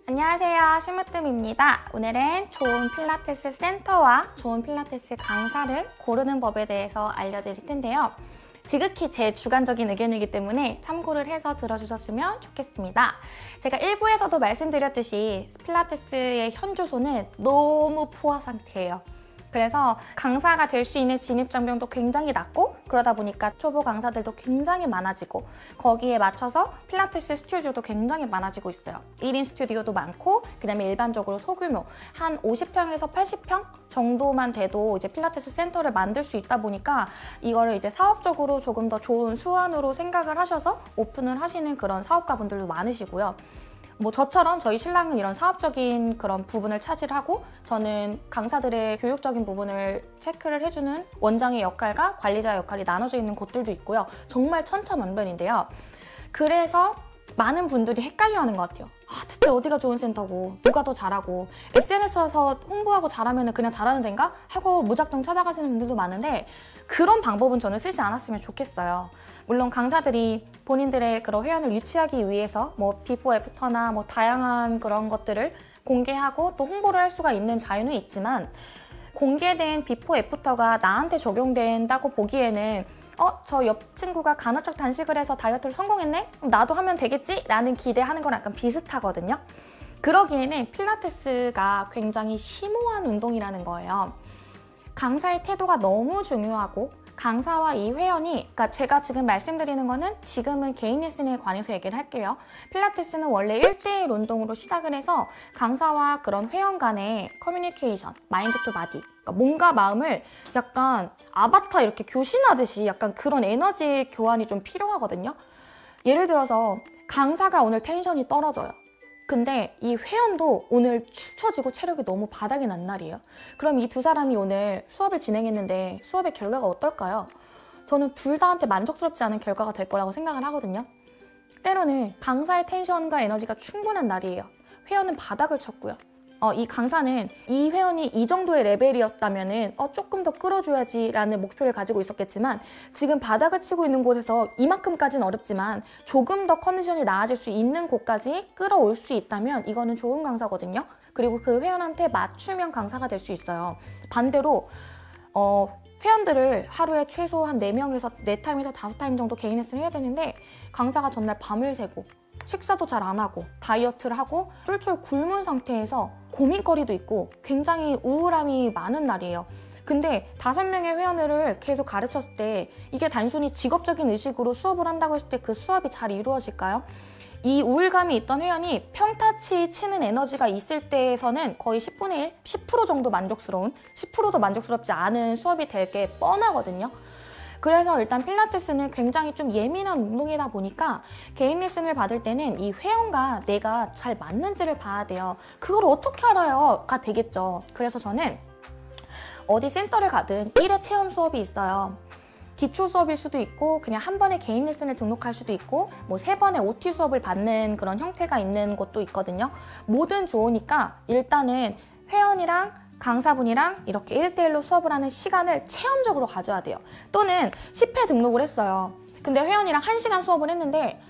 안녕하세요, 심으뜸입니다. 오늘은 좋은 필라테스 센터와 좋은 필라테스 강사를 고르는 법에 대해서 알려드릴 텐데요. 지극히 제 주관적인 의견이기 때문에 참고를 해서 들어주셨으면 좋겠습니다. 제가 1부에서도 말씀드렸듯이 필라테스의 현 주소는 너무 포화 상태예요. 그래서 강사가 될 수 있는 진입장벽도 굉장히 낮고, 그러다 보니까 초보 강사들도 굉장히 많아지고, 거기에 맞춰서 필라테스 스튜디오도 굉장히 많아지고 있어요. 1인 스튜디오도 많고, 그 다음에 일반적으로 소규모 한 50평에서 80평 정도만 돼도 이제 필라테스 센터를 만들 수 있다 보니까 이거를 이제 사업적으로 조금 더 좋은 수완으로 생각을 하셔서 오픈을 하시는 그런 사업가분들도 많으시고요. 저처럼 저희 신랑은 이런 사업적인 그런 부분을 차지하고, 저는 강사들의 교육적인 부분을 체크를 해주는 원장의 역할과 관리자의 역할이 나눠져 있는 곳들도 있고요. 정말 천차만별인데요. 그래서 많은 분들이 헷갈려하는 것 같아요. 대체 어디가 좋은 센터고, 누가 더 잘하고, SNS에서 홍보하고 잘하면 그냥 잘하는 데인가? 하고 무작정 찾아가시는 분들도 많은데, 그런 방법은 저는 쓰지 않았으면 좋겠어요. 물론 강사들이 본인들의 그런 회원을 유치하기 위해서 비포 애프터나 다양한 그런 것들을 공개하고 또 홍보를 할 수가 있는 자유는 있지만, 공개된 비포 애프터가 나한테 적용된다고 보기에는 저 옆 친구가 간헐적 단식을 해서 다이어트를 성공했네? 그럼 나도 하면 되겠지? 라는 기대하는 거랑 약간 비슷하거든요. 그러기에는 필라테스가 굉장히 심오한 운동이라는 거예요. 강사의 태도가 너무 중요하고, 강사와 이 회원이, 그러니까 제가 지금 말씀드리는 거는 지금은 개인 레슨에 관해서 얘기를 할게요. 필라테스는 원래 1대1 운동으로 시작을 해서 강사와 그런 회원 간의 커뮤니케이션, 마인드 투 바디, 그러니까 몸과 마음을 약간 아바타 이렇게 교신하듯이 약간 그런 에너지 교환이 좀 필요하거든요. 예를 들어서 강사가 오늘 텐션이 떨어져요. 근데 이 회원도 오늘 축 처지고 체력이 너무 바닥이 난 날이에요. 그럼 이 두 사람이 오늘 수업을 진행했는데 수업의 결과가 어떨까요? 저는 둘 다한테 만족스럽지 않은 결과가 될 거라고 생각을 하거든요. 때로는 강사의 텐션과 에너지가 충분한 날이에요. 회원은 바닥을 쳤고요. 이 강사는 이 회원이 이 정도의 레벨이었다면 조금 더 끌어줘야지 라는 목표를 가지고 있었겠지만, 지금 바닥을 치고 있는 곳에서 이만큼까지는 어렵지만 조금 더 컨디션이 나아질 수 있는 곳까지 끌어올 수 있다면 이거는 좋은 강사거든요. 그리고 그 회원한테 맞춤형 강사가 될 수 있어요. 반대로 회원들을 하루에 최소 한 4명에서 4타임에서 5타임 정도 개인 레슨을 해야 되는데, 강사가 전날 밤을 새고 식사도 잘 안 하고 다이어트를 하고 쫄쫄 굶은 상태에서 고민거리도 있고 굉장히 우울함이 많은 날이에요. 근데 5명의 회원을 계속 가르쳤을 때 이게 단순히 직업적인 의식으로 수업을 한다고 했을 때 그 수업이 잘 이루어질까요? 이 우울감이 있던 회원이 평타치 치는 에너지가 있을 때에서는 거의 10분의 1, 10% 정도 만족스러운, 10%도 만족스럽지 않은 수업이 될 게 뻔하거든요. 그래서 일단 필라테스는 굉장히 좀 예민한 운동이다 보니까 개인 레슨을 받을 때는 이 회원과 내가 잘 맞는지를 봐야 돼요. 그걸 어떻게 알아요? 가 되겠죠. 그래서 저는 어디 센터를 가든 1회 체험 수업이 있어요. 기초 수업일 수도 있고, 그냥 한 번에 개인 레슨을 등록할 수도 있고, 3번의 OT 수업을 받는 그런 형태가 있는 곳도 있거든요. 뭐든 좋으니까 일단은 회원이랑 강사분이랑 이렇게 1대1로 수업을 하는 시간을 체험적으로 가져야 돼요. 또는 10회 등록을 했어요. 근데 회원이랑 1시간 수업을 했는데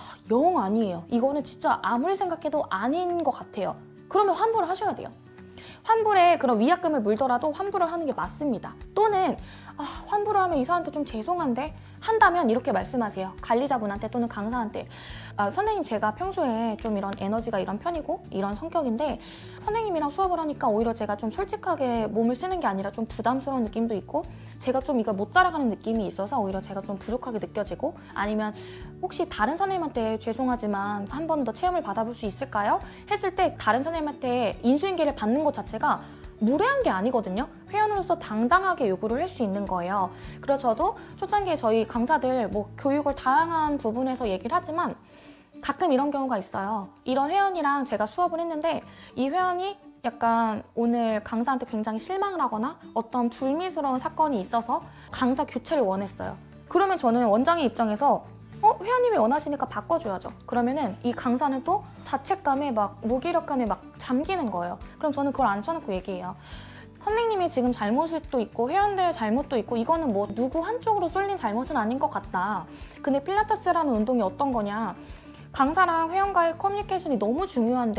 영 아니에요. 이거는 진짜 아무리 생각해도 아닌 것 같아요. 그러면 환불을 하셔야 돼요. 환불에 그런 위약금을 물더라도 환불을 하는 게 맞습니다. 또는 환불을 하면 이 사람한테 좀 죄송한데 한다면 이렇게 말씀하세요. 관리자분한테 또는 강사한테. 선생님, 제가 평소에 좀 이런 에너지가 이런 편이고 이런 성격인데 선생님이랑 수업을 하니까 오히려 제가 좀 솔직하게 몸을 쓰는 게 아니라 좀 부담스러운 느낌도 있고, 제가 좀 이걸 못 따라가는 느낌이 있어서 오히려 제가 좀 부족하게 느껴지고, 아니면 혹시 다른 선생님한테 죄송하지만 한 번 더 체험을 받아볼 수 있을까요? 했을 때 다른 선생님한테 인수인계를 받는 것 자체가 무례한 게 아니거든요. 회원으로서 당당하게 요구를 할 수 있는 거예요. 그래서 저도 초창기에 저희 강사들 교육을 다양한 부분에서 얘기를 하지만 가끔 이런 경우가 있어요. 이런 회원이랑 제가 수업을 했는데 이 회원이 약간 오늘 강사한테 굉장히 실망을 하거나 어떤 불미스러운 사건이 있어서 강사 교체를 원했어요. 그러면 저는 원장의 입장에서 회원님이 원하시니까 바꿔줘야죠. 그러면은 이 강사는 또 자책감에 무기력감에 잠기는 거예요. 그럼 저는 그걸 앉혀놓고 얘기해요. 선생님이 지금 잘못도 있고 회원들의 잘못도 있고, 이거는 누구 한쪽으로 쏠린 잘못은 아닌 것 같다. 근데 필라테스라는 운동이 어떤 거냐, 강사랑 회원과의 커뮤니케이션이 너무 중요한데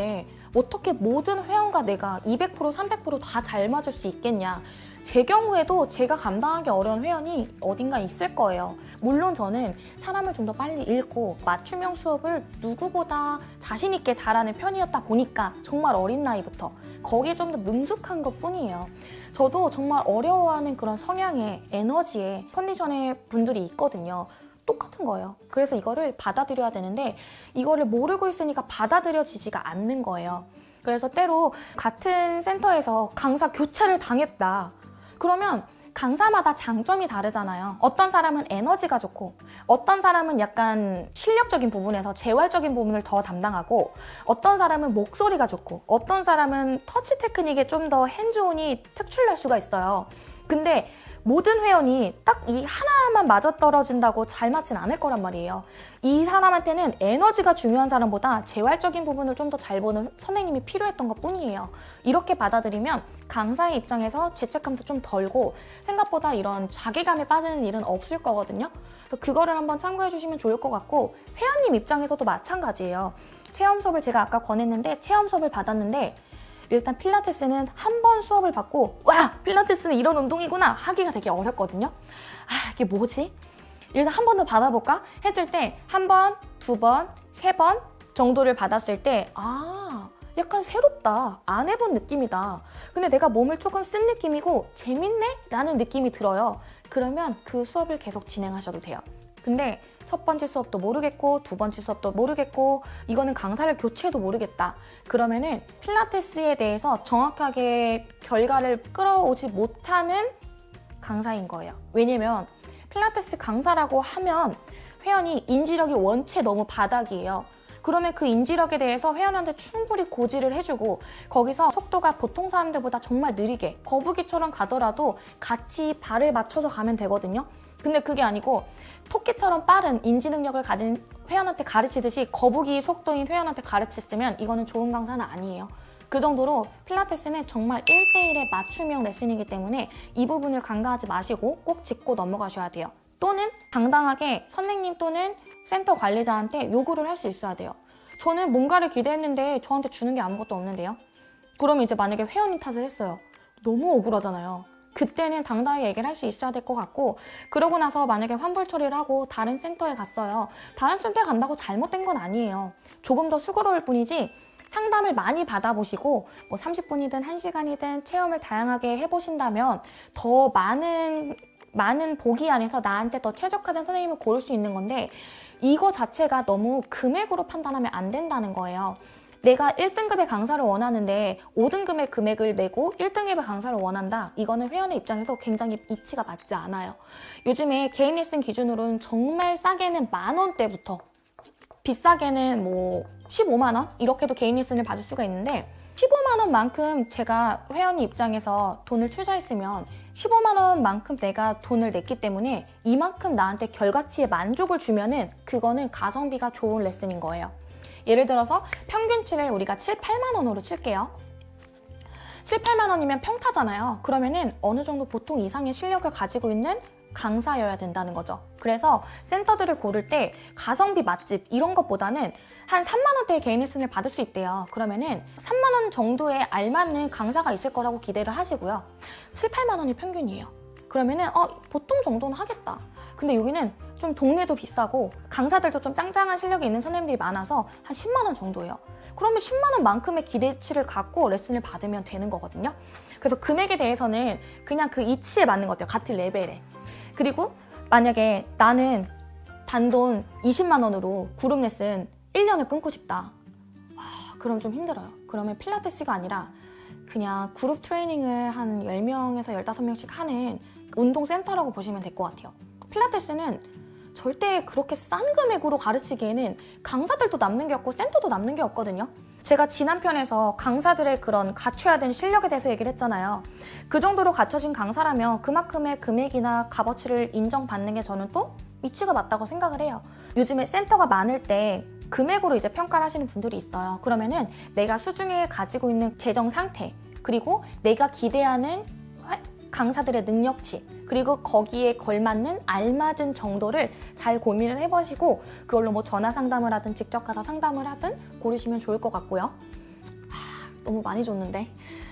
어떻게 모든 회원과 내가 200%, 300%다 잘 맞을 수 있겠냐. 제 경우에도 제가 감당하기 어려운 회원이 어딘가 있을 거예요. 물론 저는 사람을 좀 더 빨리 읽고 맞춤형 수업을 누구보다 자신 있게 잘하는 편이었다 보니까 정말 어린 나이부터 거기에 좀 더 능숙한 것 뿐이에요. 저도 정말 어려워하는 그런 성향의 에너지의 컨디션의 분들이 있거든요. 똑같은 거예요. 그래서 이거를 받아들여야 되는데 이거를 모르고 있으니까 받아들여지지가 않는 거예요. 그래서 때로 같은 센터에서 강사 교체를 당했다. 그러면 강사마다 장점이 다르잖아요. 어떤 사람은 에너지가 좋고 어떤 사람은 약간 실력적인 부분에서 재활적인 부분을 더 담당하고 어떤 사람은 목소리가 좋고 어떤 사람은 터치 테크닉에 좀 더 핸즈온이 특출날 수가 있어요. 근데 모든 회원이 딱 이 하나만 맞아떨어진다고 잘 맞진 않을 거란 말이에요. 이 사람한테는 에너지가 중요한 사람보다 재활적인 부분을 좀 더 잘 보는 선생님이 필요했던 것 뿐이에요. 이렇게 받아들이면 강사의 입장에서 죄책감도 좀 덜고 생각보다 이런 자괴감에 빠지는 일은 없을 거거든요. 그래서 그거를 한번 참고해 주시면 좋을 것 같고 회원님 입장에서도 마찬가지예요. 체험 수업을 제가 아까 권했는데 체험 수업을 받았는데 일단 필라테스는 한 번 수업을 받고 와! 필라테스는 이런 운동이구나 하기가 되게 어렵거든요. 아, 이게 뭐지? 일단 한 번 더 받아볼까? 했을 때 한 번, 두 번, 세 번 정도를 받았을 때 아, 약간 새롭다. 안 해본 느낌이다. 근데 내가 몸을 조금 쓴 느낌이고 재밌네? 라는 느낌이 들어요. 그러면 그 수업을 계속 진행하셔도 돼요. 근데 첫 번째 수업도 모르겠고 두 번째 수업도 모르겠고 이거는 강사를 교체해도 모르겠다. 그러면은 필라테스에 대해서 정확하게 결과를 끌어오지 못하는 강사인 거예요. 왜냐면 필라테스 강사라고 하면 회원이 인지력이 원체 너무 바닥이에요. 그러면 그 인지력에 대해서 회원한테 충분히 고지를 해주고 거기서 속도가 보통 사람들보다 정말 느리게 거북이처럼 가더라도 같이 발을 맞춰서 가면 되거든요. 근데 그게 아니고 토끼처럼 빠른 인지 능력을 가진 회원한테 가르치듯이 거북이 속도인 회원한테 가르쳤으면 이거는 좋은 강사는 아니에요. 그 정도로 필라테스는 정말 1대1의 맞춤형 레슨이기 때문에 이 부분을 간과하지 마시고 꼭 짚고 넘어가셔야 돼요. 또는 당당하게 선생님 또는 센터 관리자한테 요구를 할 수 있어야 돼요. 저는 뭔가를 기대했는데 저한테 주는 게 아무것도 없는데요. 그러면 이제 만약에 회원님 탓을 했어요. 너무 억울하잖아요. 그때는 당당하게 얘기를 할 수 있어야 될 것 같고 그러고 나서 만약에 환불 처리를 하고 다른 센터에 갔어요. 다른 센터에 간다고 잘못된 건 아니에요. 조금 더 수고로울 뿐이지 상담을 많이 받아보시고 뭐 30분이든 1시간이든 체험을 다양하게 해보신다면 더 많은 보기 안에서 나한테 더 최적화된 선생님을 고를 수 있는 건데 이거 자체가 너무 금액으로 판단하면 안 된다는 거예요. 내가 1등급의 강사를 원하는데 5등급의 금액을 내고 1등급의 강사를 원한다. 이거는 회원의 입장에서 굉장히 이치가 맞지 않아요. 요즘에 개인 레슨 기준으로는 정말 싸게는 10,000원대부터 비싸게는 뭐 15만 원? 이렇게도 개인 레슨을 받을 수가 있는데 15만 원만큼 제가 회원의 입장에서 돈을 투자했으면 15만 원만큼 내가 돈을 냈기 때문에 이만큼 나한테 결과치에 만족을 주면은 그거는 가성비가 좋은 레슨인 거예요. 예를 들어서 평균치를 우리가 7, 8만 원으로 칠게요. 7, 8만 원이면 평타잖아요. 그러면은 어느 정도 보통 이상의 실력을 가지고 있는 강사여야 된다는 거죠. 그래서 센터들을 고를 때 가성비 맛집 이런 것보다는 한 3만 원대의 개인 레슨을 받을 수 있대요. 그러면은 3만 원 정도에 알맞는 강사가 있을 거라고 기대를 하시고요. 7, 8만 원이 평균이에요. 그러면은 보통 정도는 하겠다. 근데 여기는 좀 동네도 비싸고 강사들도 좀 짱짱한 실력이 있는 선생님들이 많아서 한 10만 원 정도예요. 그러면 10만 원만큼의 기대치를 갖고 레슨을 받으면 되는 거거든요. 그래서 금액에 대해서는 그냥 그 이치에 맞는 것 같아요. 같은 레벨에. 그리고 만약에 나는 단돈 20만 원으로 그룹 레슨 1년을 끊고 싶다. 그럼 좀 힘들어요. 그러면 필라테스가 아니라 그냥 그룹 트레이닝을 한 10명에서 15명씩 하는 운동센터라고 보시면 될 것 같아요. 필라테스는 절대 그렇게 싼 금액으로 가르치기에는 강사들도 남는 게 없고 센터도 남는 게 없거든요. 제가 지난 편에서 강사들의 그런 갖춰야 되는 실력에 대해서 얘기를 했잖아요. 그 정도로 갖춰진 강사라면 그만큼의 금액이나 값어치를 인정받는 게 저는 또 이치가 맞다고 생각을 해요. 요즘에 센터가 많을 때 금액으로 이제 평가를 하시는 분들이 있어요. 그러면은 내가 수중에 가지고 있는 재정 상태, 그리고 내가 기대하는 강사들의 능력치, 그리고 거기에 걸맞는 알맞은 정도를 잘 고민을 해보시고 그걸로 뭐 전화 상담을 하든 직접 가서 상담을 하든 고르시면 좋을 것 같고요. 너무 많이 줬는데.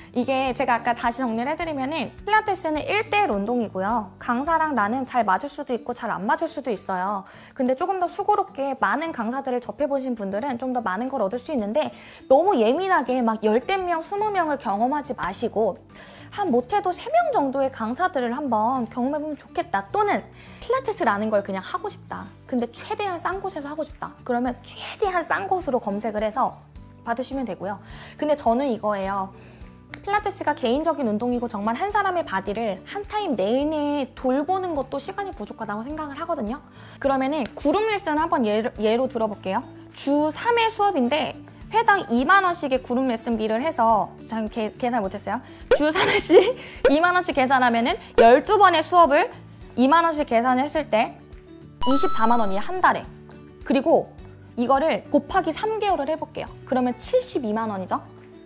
이게 제가 아까 다시 정리를 해드리면은 필라테스는 1대1 운동이고요. 강사랑 나는 잘 맞을 수도 있고 잘 안 맞을 수도 있어요. 근데 조금 더 수고롭게 많은 강사들을 접해보신 분들은 좀 더 많은 걸 얻을 수 있는데 너무 예민하게 막 10명, 20명을 경험하지 마시고 한 못해도 3명 정도의 강사들을 한번 경험해보면 좋겠다. 또는 필라테스라는 걸 그냥 하고 싶다. 근데 최대한 싼 곳에서 하고 싶다. 그러면 최대한 싼 곳으로 검색을 해서 받으시면 되고요. 근데 저는 이거예요. 필라테스가 개인적인 운동이고 정말 한 사람의 바디를 한 타임 내내 돌보는 것도 시간이 부족하다고 생각을 하거든요. 그러면은 그룹 레슨을 한번 예로 들어볼게요. 주 3회 수업인데 회당 2만 원씩의 그룹 레슨비를 해서 참 계산 못했어요. 주 3회씩 2만 원씩 계산하면은 12번의 수업을 2만 원씩 계산했을 때 24만 원이에요, 한 달에. 그리고 이거를 곱하기 3개월을 해볼게요. 그러면 72만 원이죠.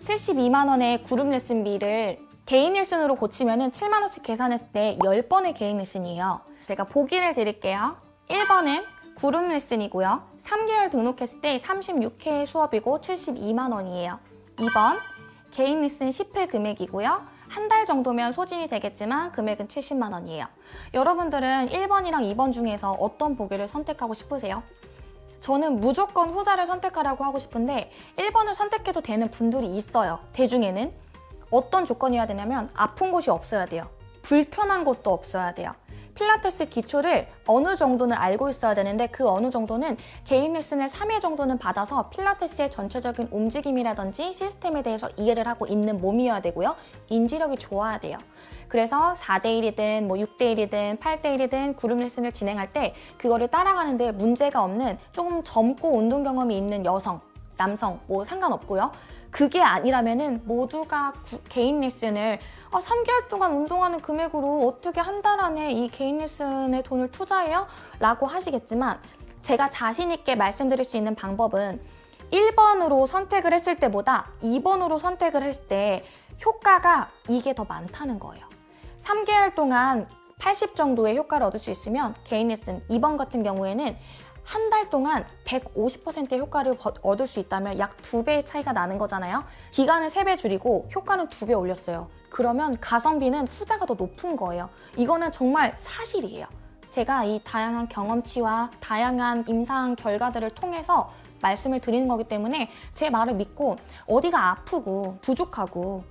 72만 원의 그룹 레슨비를 개인 레슨으로 고치면은 7만 원씩 계산했을 때 10번의 개인 레슨이에요. 제가 보기를 드릴게요. 1번은 그룹 레슨이고요. 3개월 등록했을 때 36회 수업이고 72만 원이에요. 2번, 개인 레슨 10회 금액이고요. 한 달 정도면 소진이 되겠지만 금액은 70만 원이에요. 여러분들은 1번이랑 2번 중에서 어떤 보기를 선택하고 싶으세요? 저는 무조건 후자를 선택하라고 하고 싶은데 1번을 선택해도 되는 분들이 있어요. 대중에는. 어떤 조건이어야 되냐면 아픈 곳이 없어야 돼요. 불편한 곳도 없어야 돼요. 필라테스 기초를 어느 정도는 알고 있어야 되는데 그 어느 정도는 개인 레슨을 3회 정도는 받아서 필라테스의 전체적인 움직임이라든지 시스템에 대해서 이해를 하고 있는 몸이어야 되고요. 인지력이 좋아야 돼요. 그래서 4대1이든 뭐 6대1이든 8대1이든 그룹 레슨을 진행할 때 그거를 따라가는데 문제가 없는 조금 젊고 운동 경험이 있는 여성, 남성 뭐 상관없고요. 그게 아니라면은 모두가 개인 레슨을 3개월 동안 운동하는 금액으로 어떻게 한 달 안에 이 개인 레슨에 돈을 투자해요? 라고 하시겠지만 제가 자신 있게 말씀드릴 수 있는 방법은 1번으로 선택을 했을 때보다 2번으로 선택을 했을 때 효과가 이게 더 많다는 거예요. 3개월 동안 80 정도의 효과를 얻을 수 있으면 개인 레슨 2번 같은 경우에는 한 달 동안 150%의 효과를 얻을 수 있다면 약 2배의 차이가 나는 거잖아요. 기간을 3배 줄이고 효과는 2배 올렸어요. 그러면 가성비는 후자가 더 높은 거예요. 이거는 정말 사실이에요. 제가 이 다양한 경험치와 다양한 임상 결과들을 통해서 말씀을 드리는 거기 때문에 제 말을 믿고 어디가 아프고 부족하고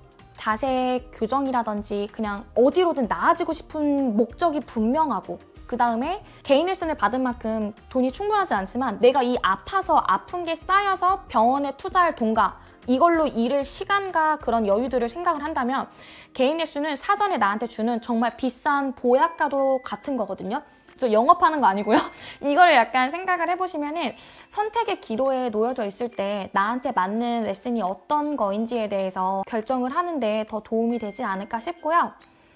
자세 교정이라든지 그냥 어디로든 나아지고 싶은 목적이 분명하고 그 다음에 개인 레슨을 받은 만큼 돈이 충분하지 않지만 내가 이 아파서 아픈 게 쌓여서 병원에 투자할 돈과 이걸로 일을 시간과 그런 여유들을 생각을 한다면 개인 레슨은 사전에 나한테 주는 정말 비싼 보약과도 같은 거거든요. 저 영업하는 거 아니고요. 이거를 약간 생각을 해보시면은 선택의 기로에 놓여져 있을 때 나한테 맞는 레슨이 어떤 거인지에 대해서 결정을 하는데 더 도움이 되지 않을까 싶고요.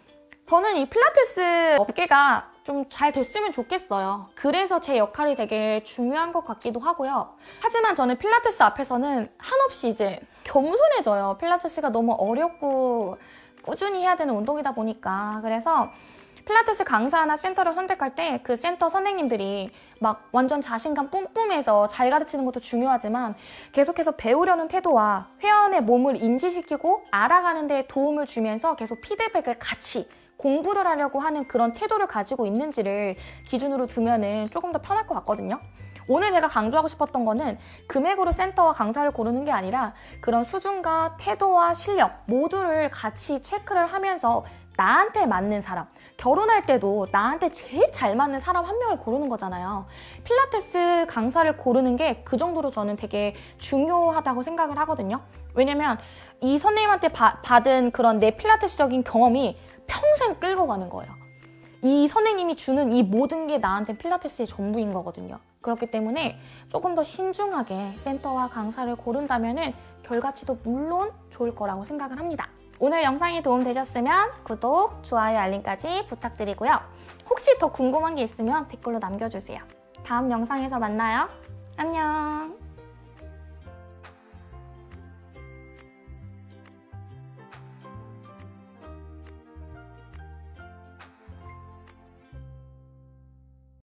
저는 이 필라테스 업계가 좀 잘 됐으면 좋겠어요. 그래서 제 역할이 되게 중요한 것 같기도 하고요. 하지만 저는 필라테스 앞에서는 한없이 이제 겸손해져요. 필라테스가 너무 어렵고 꾸준히 해야 되는 운동이다 보니까. 그래서 필라테스 강사나 센터를 선택할 때 그 센터 선생님들이 막 완전 자신감 뿜뿜해서 잘 가르치는 것도 중요하지만 계속해서 배우려는 태도와 회원의 몸을 인지시키고 알아가는 데 도움을 주면서 계속 피드백을 같이 공부를 하려고 하는 그런 태도를 가지고 있는지를 기준으로 두면은 조금 더 편할 것 같거든요. 오늘 제가 강조하고 싶었던 거는 금액으로 센터와 강사를 고르는 게 아니라 그런 수준과 태도와 실력 모두를 같이 체크를 하면서 나한테 맞는 사람, 결혼할 때도 나한테 제일 잘 맞는 사람 한 명을 고르는 거잖아요. 필라테스 강사를 고르는 게 그 정도로 저는 되게 중요하다고 생각을 하거든요. 왜냐면 이 선생님한테 받은 그런 내 필라테스적인 경험이 평생 끌고 가는 거예요. 이 선생님이 주는 이 모든 게 나한테 필라테스의 전부인 거거든요. 그렇기 때문에 조금 더 신중하게 센터와 강사를 고른다면은 결과치도 물론 좋을 거라고 생각을 합니다. 오늘 영상이 도움되셨으면 구독, 좋아요, 알림까지 부탁드리고요. 혹시 더 궁금한 게 있으면 댓글로 남겨주세요. 다음 영상에서 만나요. 안녕.